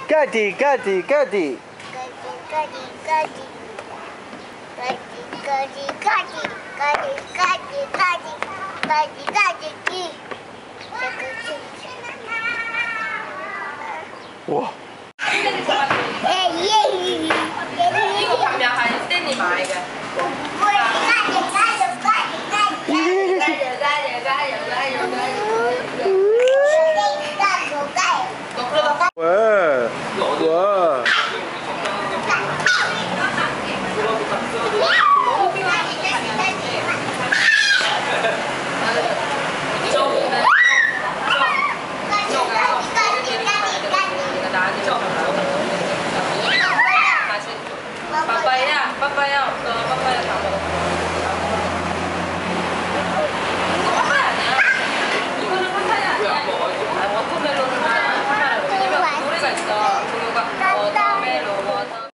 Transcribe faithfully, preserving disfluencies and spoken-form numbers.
까디 까디 까디 까지 까지 까지 까지 까지 까지 까지 까지 까지 까지 까지 와 예예 이거 가면 한 땐이 많이 가. 너 그러다 왜? 와 빠빠야, 빠빠야 없어. 빠빠야 다 먹었어. 이거 빠빠야 아니야? 이거는 빠빠야 아니야? 아, 워터멜론은 빠빠야. 왜냐면 노래가 있어. 동요가 어,